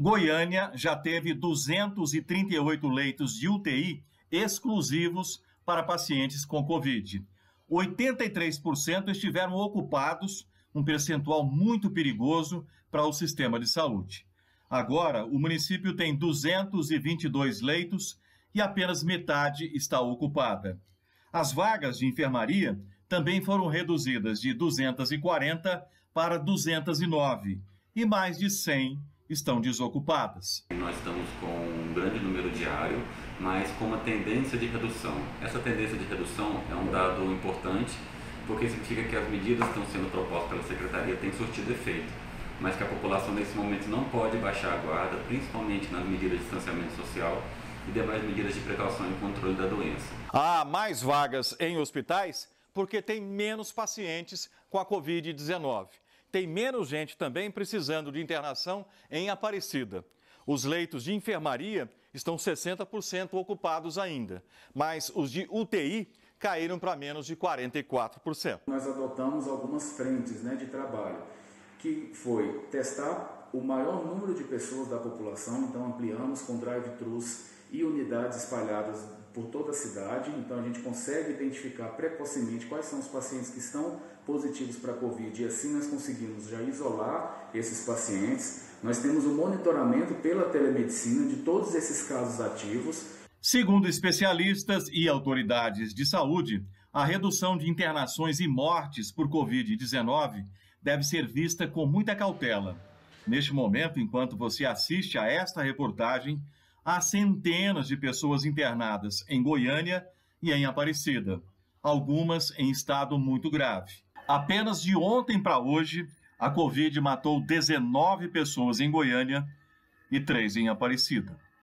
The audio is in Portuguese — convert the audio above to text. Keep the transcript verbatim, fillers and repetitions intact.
Goiânia já teve duzentos e trinta e oito leitos de U T I exclusivos para pacientes com Covid. oitenta e três por cento estiveram ocupados, um percentual muito perigoso para o sistema de saúde. Agora, o município tem duzentos e vinte e dois leitos e apenas metade está ocupada. As vagas de enfermaria também foram reduzidas de duzentas e quarenta para duzentas e nove e mais de cem estão desocupadas. Nós estamos com um grande número diário, mas com uma tendência de redução. Essa tendência de redução é um dado importante, porque significa que as medidas que estão sendo propostas pela Secretaria têm surtido efeito, mas que a população nesse momento não pode baixar a guarda, principalmente nas medidas de distanciamento social e demais medidas de precaução e controle da doença. Há mais vagas em hospitais porque tem menos pacientes com a Covid dezenove. Tem menos gente também precisando de internação em Aparecida. Os leitos de enfermaria estão sessenta por cento ocupados ainda, mas os de U T I caíram para menos de quarenta e quatro por cento. Nós adotamos algumas frentes, né, de trabalho, que foi testar o maior número de pessoas da população, então ampliamos com drive-thrus e unidades espalhadas por toda a cidade, então a gente consegue identificar precocemente quais são os pacientes que estão positivos para a Covid e assim nós conseguimos já isolar esses pacientes. Nós temos o monitoramento pela telemedicina de todos esses casos ativos. Segundo especialistas e autoridades de saúde, a redução de internações e mortes por Covid dezenove deve ser vista com muita cautela. Neste momento, enquanto você assiste a esta reportagem, há centenas de pessoas internadas em Goiânia e em Aparecida, algumas em estado muito grave. Apenas de ontem para hoje, a Covid matou dezenove pessoas em Goiânia e três em Aparecida.